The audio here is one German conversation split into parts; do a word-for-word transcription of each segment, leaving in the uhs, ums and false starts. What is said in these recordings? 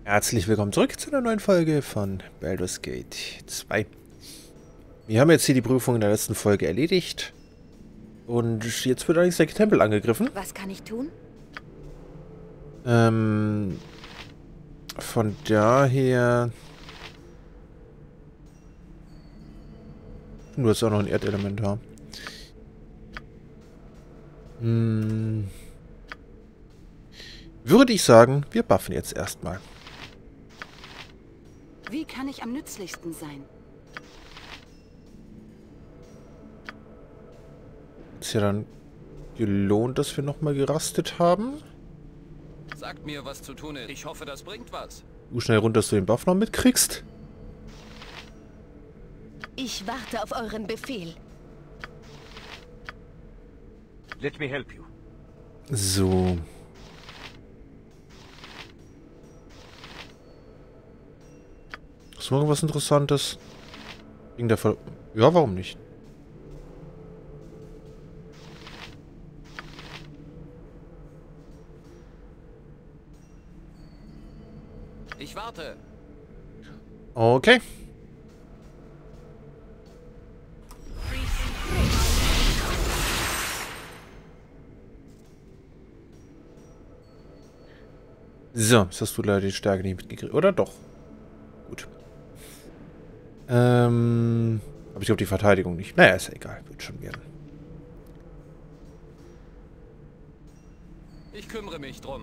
Herzlich willkommen zurück zu einer neuen Folge von Baldur's Gate zwei. Wir haben jetzt hier die Prüfung in der letzten Folge erledigt. Und jetzt wird allerdings der Tempel angegriffen. Was kann ich tun? Ähm, von daher... Du hast auch noch ein Erdelementar. Hm, würde ich sagen, wir buffen jetzt erstmal. Wie kann ich am nützlichsten sein? Ist ja dann gelohnt, dass wir nochmal gerastet haben. Sagt mir, was zu tun ist. Ich hoffe, das bringt was. Du schnell runter, dass du den Buff noch mitkriegst. Ich warte auf euren Befehl. Let me help you. So. Ist noch irgendwas Interessantes? Wegen der Ver ja, warum nicht? Ich warte. Okay. So, jetzt hast du leider die Stärke nicht mitgekriegt. Oder doch? Gut. Ähm, aber ich glaube die Verteidigung nicht. Naja, ist ja egal. Wird schon werden. Ich kümmere mich drum.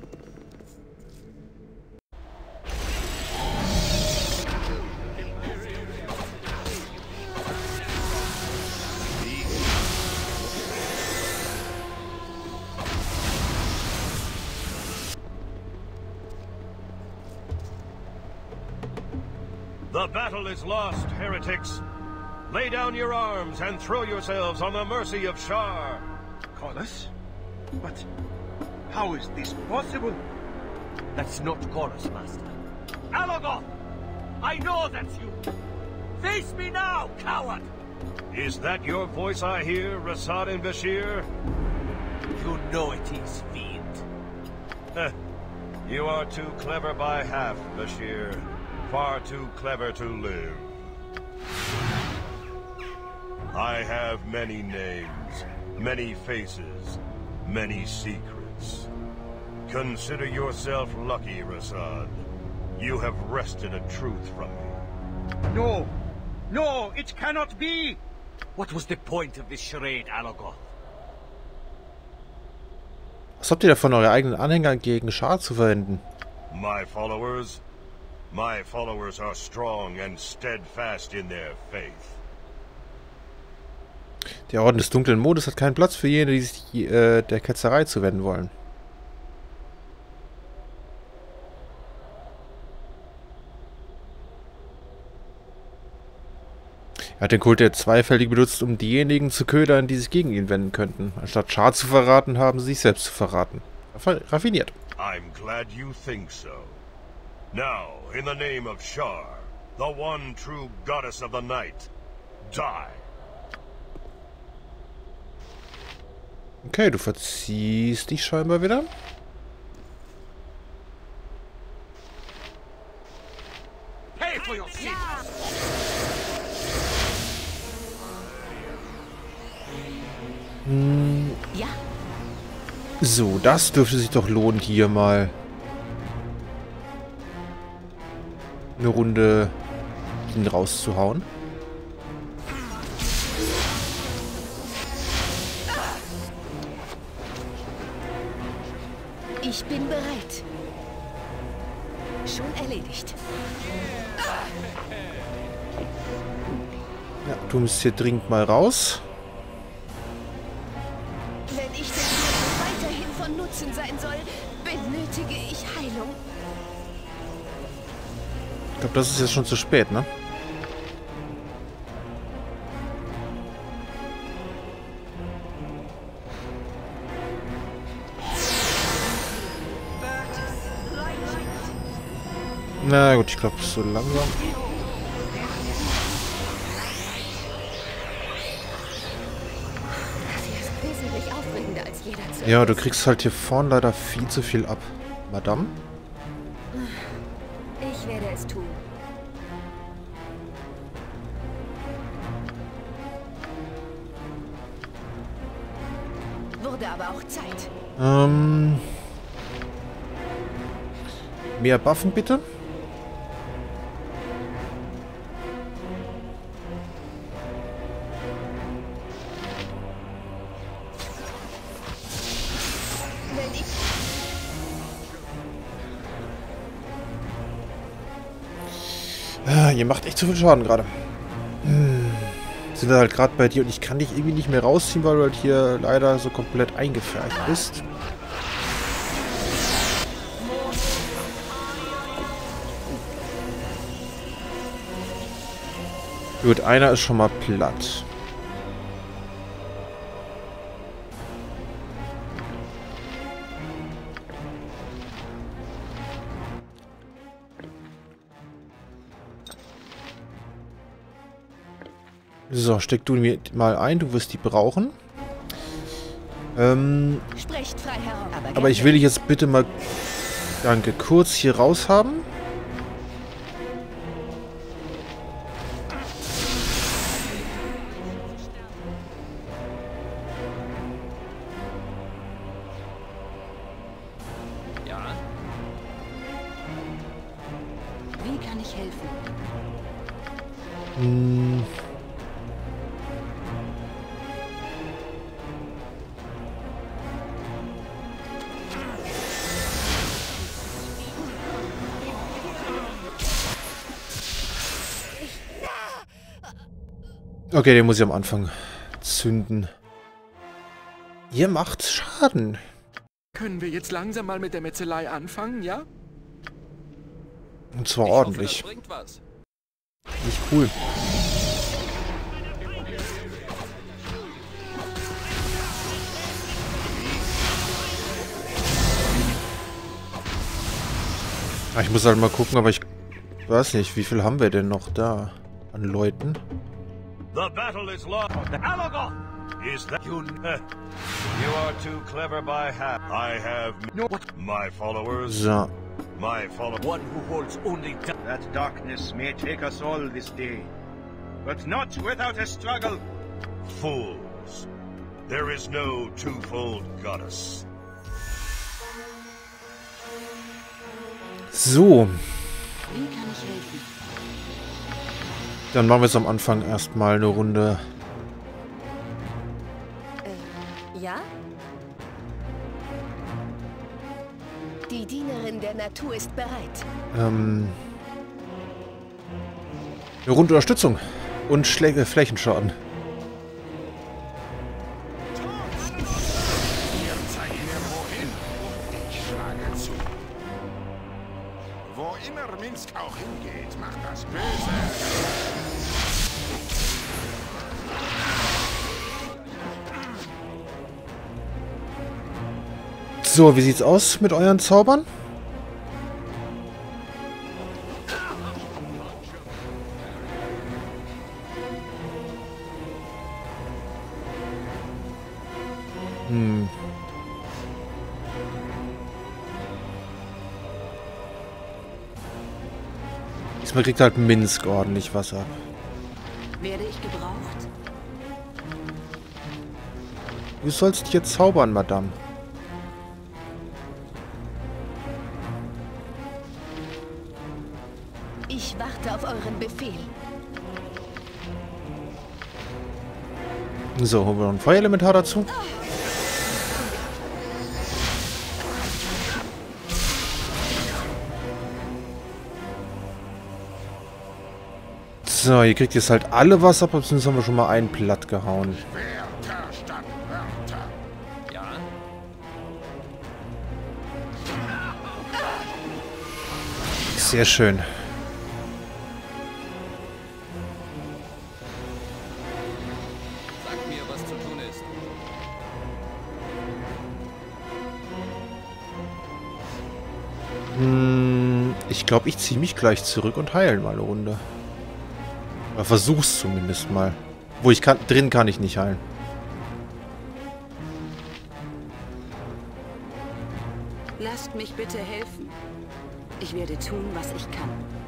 The battle is lost, heretics. Lay down your arms and throw yourselves on the mercy of Shar. Chorus? But how is this possible? That's not Chorus, Master. Alagoth! I know that's you! Face me now, coward! Is that your voice I hear, Rasad and Bashir? You know it is, fiend. Heh. You are too clever by half, Bashir. Far too clever to live. I have many names, many faces, many secrets. Consider yourself lucky, Rasad. You have wrested a truth from me. No! No, it cannot be! What was the point of this charade, Alagoth? Was habt ihr davon, eure eigenen Anhänger gegen Shar zu verwenden? My followers? My followers are strong and steadfast in their faith. Der Orden des dunklen Mondes hat keinen Platz für jene, die sich äh, der Ketzerei zuwenden wollen. Er hat den Kult der Zweifältig benutzt, um diejenigen zu ködern, die sich gegen ihn wenden könnten. Anstatt Shar zu verraten, haben sie sich selbst zu verraten. Raffiniert. I'm glad you think so. Now, in the name of Shar, the one true goddess of the night, die. Okay, du verziehst dich scheinbar wieder. Pay for your sins! Hm. Ja. So, das dürfte sich doch lohnen, hier mal eine Runde ihn rauszuhauen. Ich bin bereit. Schon erledigt. Ja, du musst hier dringend mal raus. Wenn ich denn weiterhin von Nutzen sein soll, benötige ich Heilung. Ich glaube, das ist jetzt schon zu spät, ne? Na gut, ich glaube, so langsam. Das hier ist wesentlich aufregender als jeder zu. Ja, du kriegst halt hier vorne leider viel zu viel ab. Madame? Ich werde es tun. Wurde aber auch Zeit. Ähm... Mehr Buffen, bitte. Wenn ich... Ah, ihr macht echt zu viel Schaden gerade. Hm. Sind halt gerade bei dir und ich kann dich irgendwie nicht mehr rausziehen, weil du halt hier leider so komplett eingefärbt bist. Gut, einer ist schon mal platt. So, steck du mir mal ein, du wirst die brauchen. Ähm, Sprecht frei herum. Aber, aber ich will dich jetzt bitte mal, danke, kurz hier raus haben. Ja? Wie kann ich helfen? Hm. Okay, den muss ich am Anfang zünden. Ihr macht Schaden. Können wir jetzt langsam mal mit der Metzelei anfangen, ja? Und zwar Ich hoffe, ordentlich. das bringt was. Nicht cool. Ah, ich muss halt mal gucken, aber ich weiß nicht, wie viel haben wir denn noch da an Leuten? The battle is lost. Alogor! Is that you? You are too clever by half. I have No, what? my followers. So. My followers. One who holds only da- That darkness may take us all this day, but not without a struggle. Fools. There is no twofold goddess. So. Wie kann ich helfen? Dann machen wir jetzt am Anfang erstmal eine Runde. Äh, ja? Die Dienerin der Natur ist bereit. Ähm, eine Runde Unterstützung und Schlä äh, Flächenschaden. Zeig mir wohin. Ich schlage zu. Wo immer Minsk auch hingeht, macht das Böse. So, wie sieht's aus mit euren Zaubern? Hm. Diesmal kriegt halt Minsk ordentlich was ab. Werde ich gebraucht? Du sollst hier zaubern, Madame. Ich warte auf euren Befehl. So, holen wir noch ein Feuerelementar dazu. So, ihr kriegt jetzt halt alle was ab, sonst haben wir schon mal einen platt gehauen. Wörter statt Wörter. Ja? Sehr schön. Sagt mir, was zu tun ist. Hm, ich glaube, ich ziehe mich gleich zurück und heile mal eine Runde. Oder versuch's zumindest mal. Wo ich kann, drin kann ich nicht heilen. Lasst mich bitte helfen. Ich werde tun, was ich kann.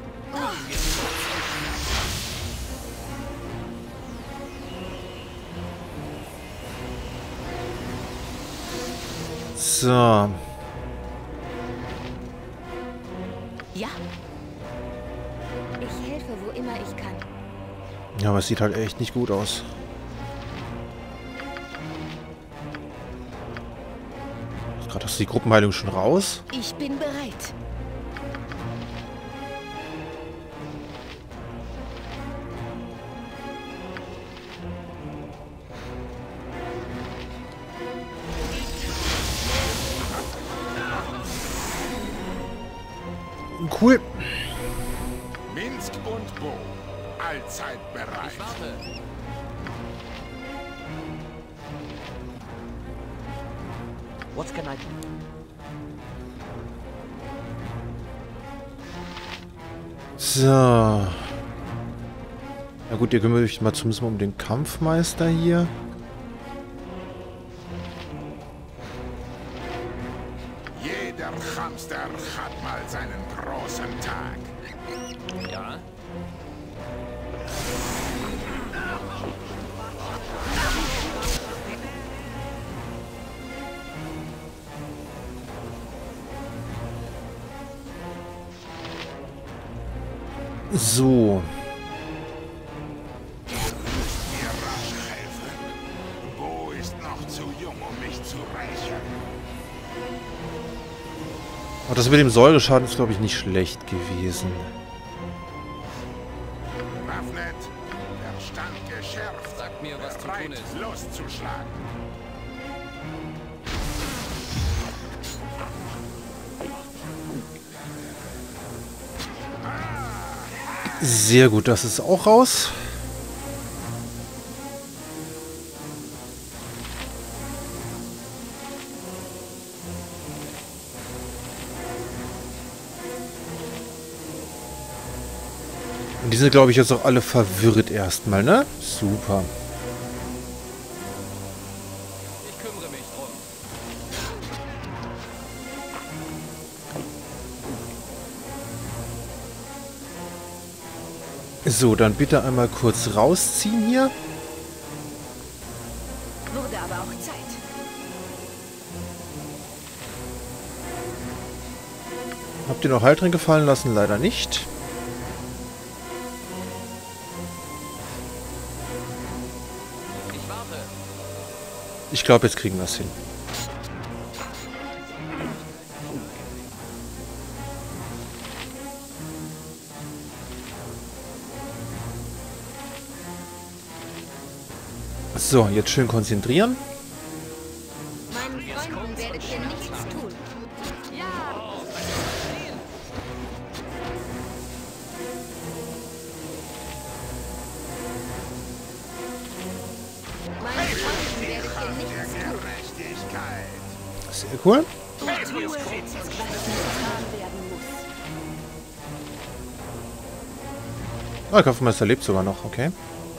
So. Ja. Ich helfe, wo immer ich kann. Ja, aber es sieht halt echt nicht gut aus. Gerade hast du die Gruppenheilung schon raus? Ich bin bereit. Cool. Minsk und Bo. Allzeit bereit. Ich warte. What can I do? So. Na gut, ihr kümmert euch mal zumindest mal um den Kampfmeister hier. Jeder Hamster hat mal seinen großen Tag. Ja? So. Mir rasch helfen. Bo ist noch zu jung, um mich zu rächen. Aber das mit dem Säureschaden ist, glaube ich, nicht schlecht gewesen. Waffnet, Verstand geschärft. Sagt mir, was zu Bereit, tun ist. loszuschlagen. Sehr gut, das ist auch raus. Und die sind, glaube ich, jetzt auch alle verwirrt erstmal, ne? Super. Ich kümmere mich drum. So, dann bitte einmal kurz rausziehen hier. Wurde aber auch Zeit. Habt ihr noch Halt drin gefallen lassen? Leider nicht. Ich warte. Ich glaube, jetzt kriegen wir es hin. So, jetzt schön konzentrieren. Meinen Freunden werdet ihr nichts tun. Ja. Meinen Freunden werdet ihr nichts tun. Gerechtigkeit. Sehr cool. Ich tue, was getan werden muss. Ah, der Kampfmeister lebt sogar noch, okay.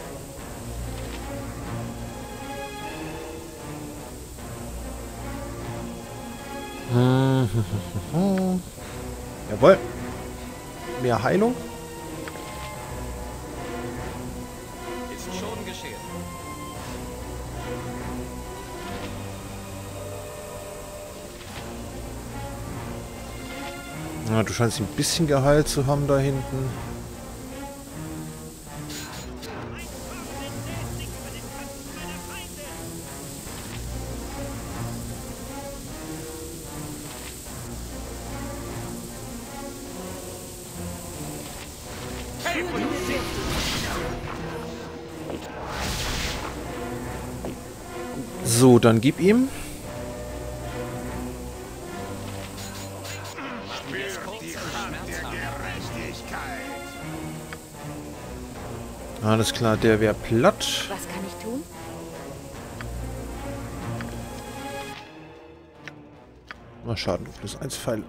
Jawohl. Mehr Heilung. Ist schon geschehen. Ja, du scheinst ihn ein bisschen geheilt zu haben da hinten. So, dann gib ihm. Spürt die Hand der Gerechtigkeit. Alles klar, der wäre platt. Was kann ich tun? Mal Schaden, plus eins Pfeil.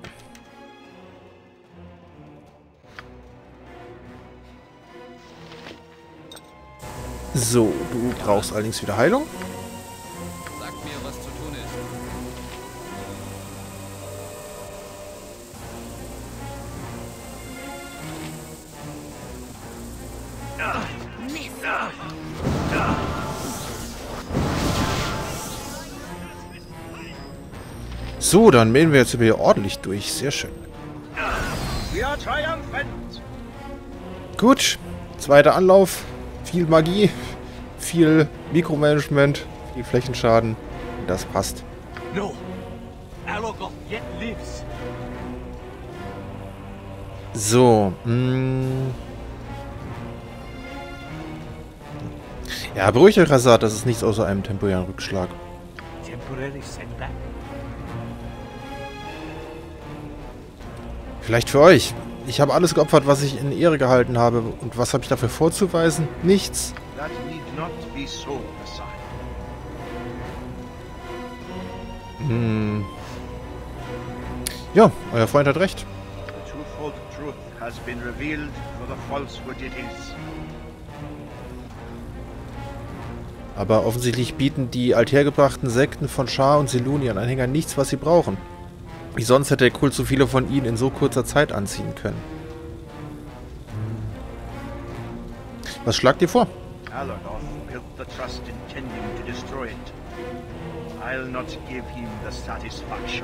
So, du brauchst allerdings wieder Heilung. Sagt mir, was zu tun ist. Mist. So, dann mähen wir jetzt über hier ordentlich durch. Sehr schön. We are triumphant. Gut. Zweiter Anlauf. Viel Magie. Viel Mikromanagement. Viel Flächenschaden. Das passt. No. Alogor yet lives. So. Mh. Ja, beruhigt euch, Razat. Das ist nichts außer einem temporären Rückschlag. Temporary setback. Vielleicht für euch. Ich habe alles geopfert, was ich in Ehre gehalten habe. Und was habe ich dafür vorzuweisen? Nichts. That need not be so, Rasad. Hm. Ja, euer Freund hat recht. The twofold truth has been revealed for the falsehood it is. Aber offensichtlich bieten die althergebrachten Sekten von Shar und Selûne ihren Anhängern nichts, was sie brauchen. Wie sonst hätte der Kult so viele von ihnen in so kurzer Zeit anziehen können. Was schlagt ihr vor? Alogor built the trust intending to destroy it. I'll not give him the satisfaction.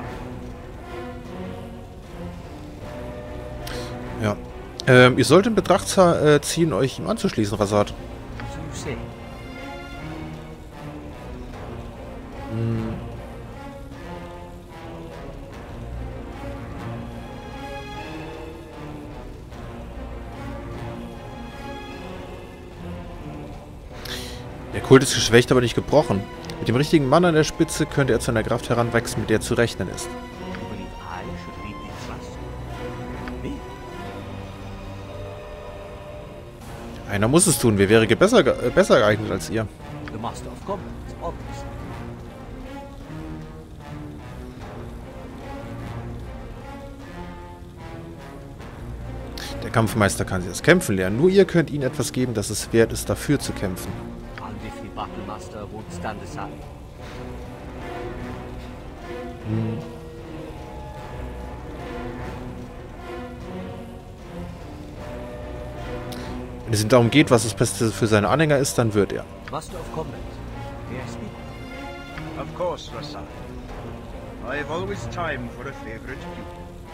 Ja. Ähm, ihr sollt in Betracht äh, ziehen, euch ihm anzuschließen, Razad. So you say. Hm. Der Kult ist geschwächt, aber nicht gebrochen. Mit dem richtigen Mann an der Spitze könnte er zu einer Kraft heranwachsen, mit der zu rechnen ist. You believe I should lead the trust? Me? Einer muss es tun. Wer wäre ge besser, ge äh, besser geeignet als ihr? The Master of Combat, obviously. Der Kampfmeister kann sie das Kämpfen lernen. Nur ihr könnt ihnen etwas geben, das es wert ist, dafür zu kämpfen. And if the Battle Master won't stand aside. Hm. Wenn es ihm darum geht, was das Beste für seine Anhänger ist, dann wird er. Master of Combat, may I speak? Of course, Rasad. I've always time for a favorite duke.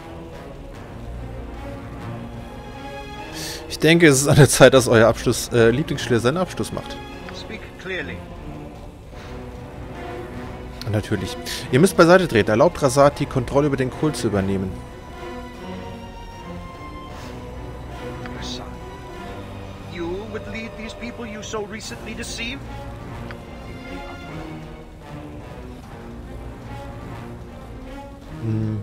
Ich denke, es ist an der Zeit, dass euer Abschluss, äh, Lieblingsschüler seinen Abschluss macht. Speak clearly. Natürlich. Ihr müsst beiseite treten. Erlaubt Razad, die Kontrolle über den Kult zu übernehmen. Rasad, you would lead these people you so recently deceived? Hm.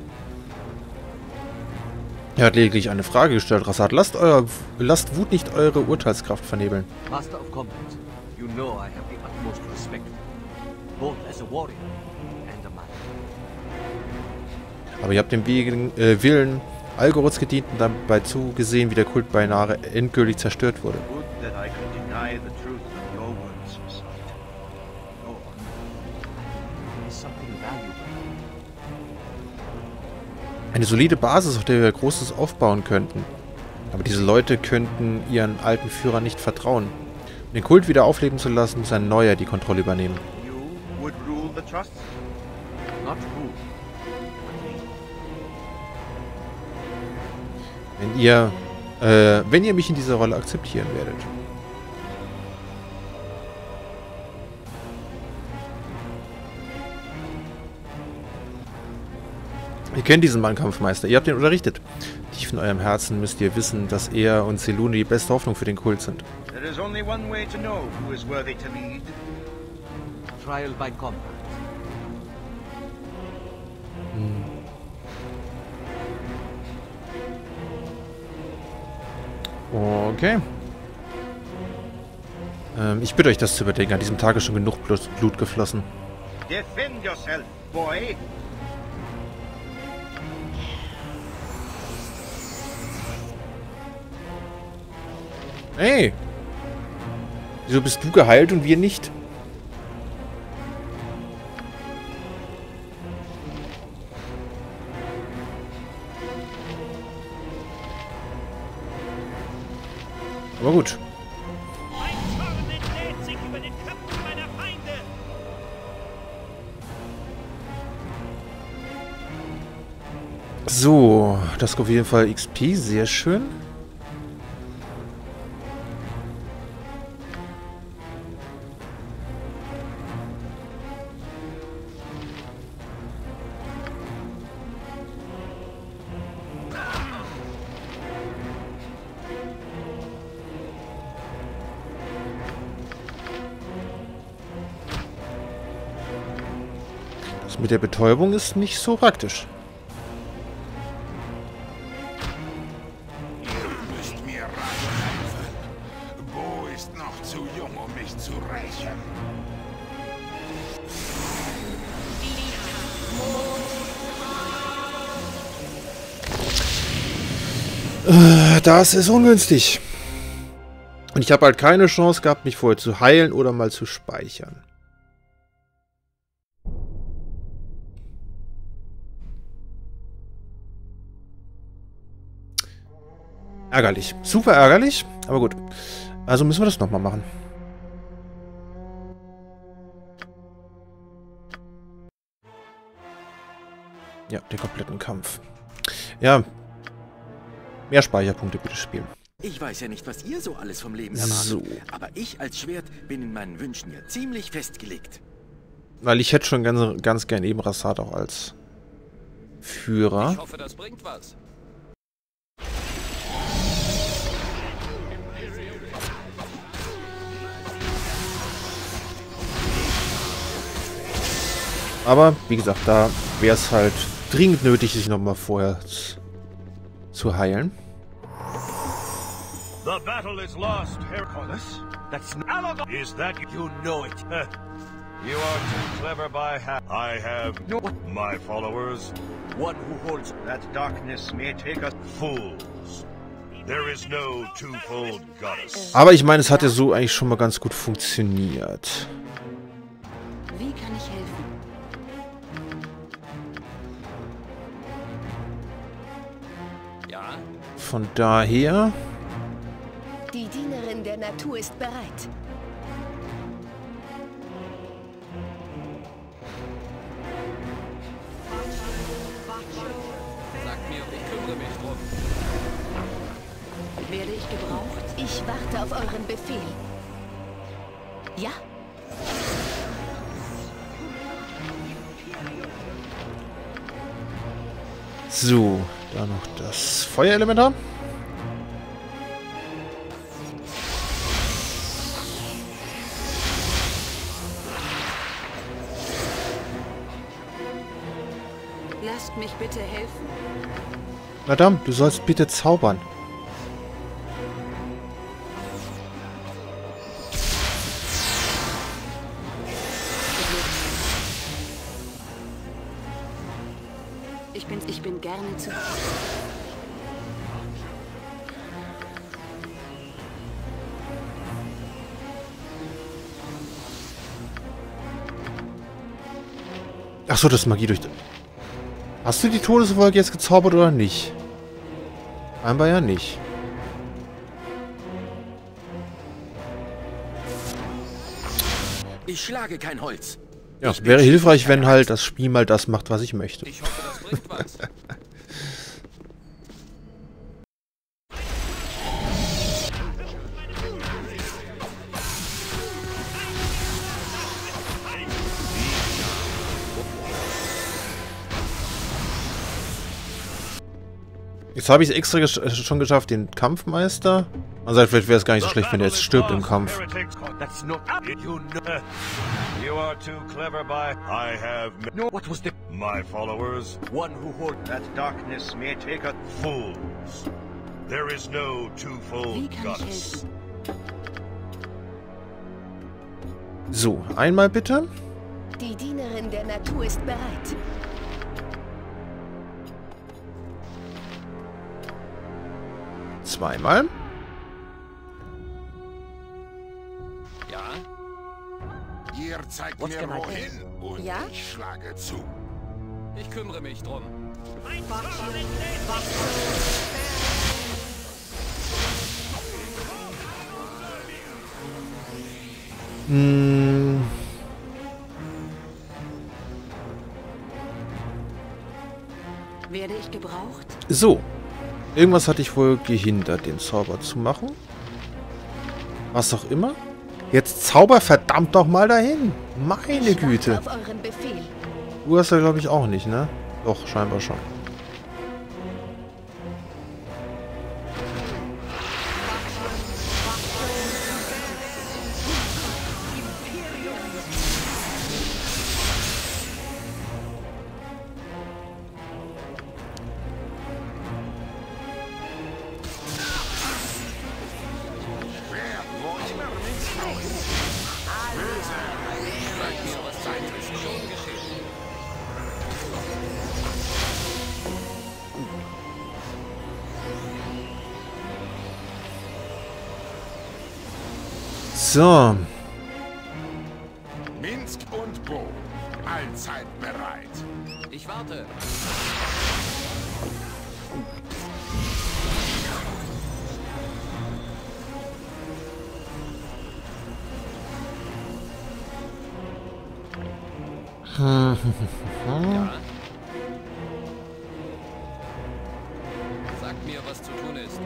Er hat lediglich eine Frage gestellt, Razad. Lasst, euer, lasst Wut nicht eure Urteilskraft vernebeln. Master of Combat, you know I have the utmost respect, both as a warrior and a man. Aber ihr habt dem Wegen, äh, Willen Algoroths gedient und dabei zugesehen, wie der Kult beinahe endgültig zerstört wurde. Would that I could deny the truth of your words, Rasad. Go on. There is something valuable. Eine solide Basis, auf der wir Großes aufbauen könnten. Aber diese Leute könnten ihren alten Führern nicht vertrauen. Um den Kult wieder aufleben zu lassen, muss ein neuer die Kontrolle übernehmen. You would rule the trust? Not rule, but lead. Wenn ihr, äh, wenn ihr mich in dieser Rolle akzeptieren werdet. Ihr kennt diesen Mann, Kampfmeister. Ihr habt ihn unterrichtet. Tief in eurem Herzen müsst ihr wissen, dass er und Selûne die beste Hoffnung für den Kult sind. There is only one way to know who is worthy to lead. Trial by combat. Hm. Okay. Ähm, ich bitte euch, das zu überdenken. An diesem Tag ist schon genug Blut, Blut geflossen. Defend yourself, boy. Hey! Wieso bist du geheilt und wir nicht? Aber gut. Mein Zorn entlädt sich über den Köpfen meiner Feinde. So, das gibt auf jeden Fall X P, sehr schön. Das mit der Betäubung ist nicht so praktisch. Das ist ungünstig. Und ich habe halt keine Chance gehabt, mich vorher zu heilen oder mal zu speichern. Ärgerlich. Super ärgerlich. Aber gut. Also müssen wir das nochmal machen. Ja, den kompletten Kampf. Ja. Mehr Speicherpunkte bitte spielen. Ich weiß ja nicht, was ihr so alles vom Leben erwartet. So. Aber ich als Schwert bin in meinen Wünschen ja ziemlich festgelegt. Weil ich hätte schon ganz, ganz gern eben Rassad auch als Führer. Ich hoffe, das bringt was. Aber, wie gesagt, da wäre es halt dringend nötig, sich nochmal vorher zu heilen. The battle is lost, Hercules. That's not... Is that You know it. You are too clever by half. I have No. my followers. One who holds that darkness may take us... Fools. There is no twofold goddess. Aber ich meine, es hat ja so eigentlich schon mal ganz gut funktioniert. Wie kann ich helfen? Ja? Von daher... Die Dienerin der Natur ist bereit. Sagt mir, ich kümmere mich drum. Werde ich gebraucht? Ich warte auf euren Befehl. Ja? So, da noch das Feuerelement haben. Lasst mich bitte helfen. Madame, du sollst bitte zaubern. Ich bin, ich bin gerne zu... Ach so, das ist Magie durch... Hast du die Todeswolke jetzt gezaubert oder nicht? Scheinbar ja nicht. Ich schlage kein Holz. Ja, wäre hilfreich, wenn halt das Spiel mal das macht, was ich möchte. Ich hoffe, das bringt was. Jetzt habe ich es extra gesch schon geschafft, den Kampfmeister. Also vielleicht wäre es gar nicht so schlecht, wenn er jetzt stirbt im Kampf. That's not... You know... You are too clever by... I have No, what was the... my followers. One who holds that darkness may take us... Fools. There is no Wie twofold kann ich goddess. helfen? So, einmal bitte. Die Dienerin der Natur ist bereit. Zweimal. Ja? Ihr zeigt What's mir the matter? wohin und Ja? ich schlage zu. Ich kümmere mich drum. Mein Zorn entlädt sich. Hm. Werde ich gebraucht? So. Irgendwas hatte ich wohl gehindert, den Zauber zu machen. Was auch immer. Jetzt zauber verdammt doch mal dahin. Meine Güte. Auf euren Befehl. Du hast ja, glaube ich, auch nicht, ne? Doch, scheinbar schon. So. Minsk und Bo. Allzeit bereit. Ich warte. Ja. Sagt mir, was zu tun ist.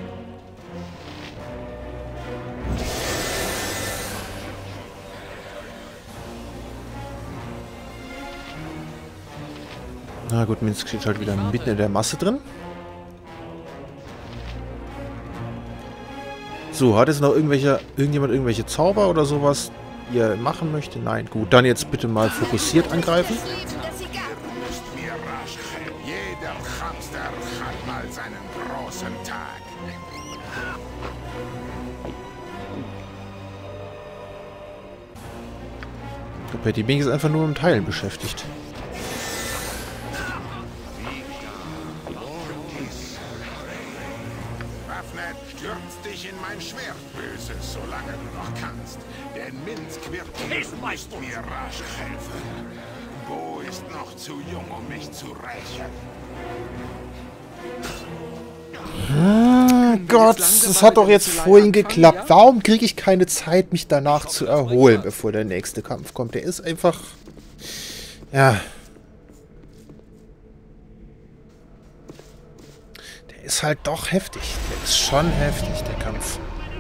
Na gut, Minsk steht halt wieder mitten in der Masse drin. So, hat jetzt noch irgendwelche, irgendjemand irgendwelche Zauber oder sowas, die er machen möchte? Nein, gut. Dann jetzt bitte mal fokussiert angreifen. Müsst mir rasch helfen. Jeder Hamster hat mal seinen großen Tag. Ich glaube, Patty Bing ist einfach nur im Teilen beschäftigt. Waffnet, stürz dich in mein Schwert, Böses, solange du noch kannst. Denn Minsk wird müsst mir rasch helfen. Bo ist noch zu jung, um mich zu rächen. Ah, Gott, das hat doch jetzt vorhin geklappt. Warum kriege ich keine Zeit, mich danach zu erholen, bevor der nächste Kampf kommt? Der ist einfach... Ja... Der ist halt doch heftig. Der ist schon heftig, der Kampf.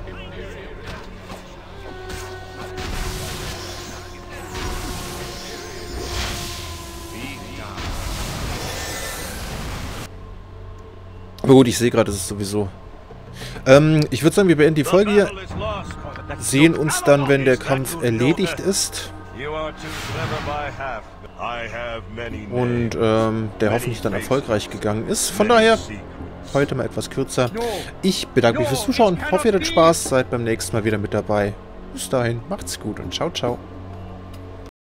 Aber gut, ich sehe gerade, das ist sowieso... Ähm, ich würde sagen, wir beenden die Folge hier. Sehen uns dann, wenn der Kampf erledigt ist. Und ähm, der hoffentlich dann erfolgreich gegangen ist. Von daher, heute mal etwas kürzer. Ich bedanke mich fürs Zuschauen. Hoffe, ihr hattet Spaß. Seid beim nächsten Mal wieder mit dabei. Bis dahin, macht's gut und ciao, ciao.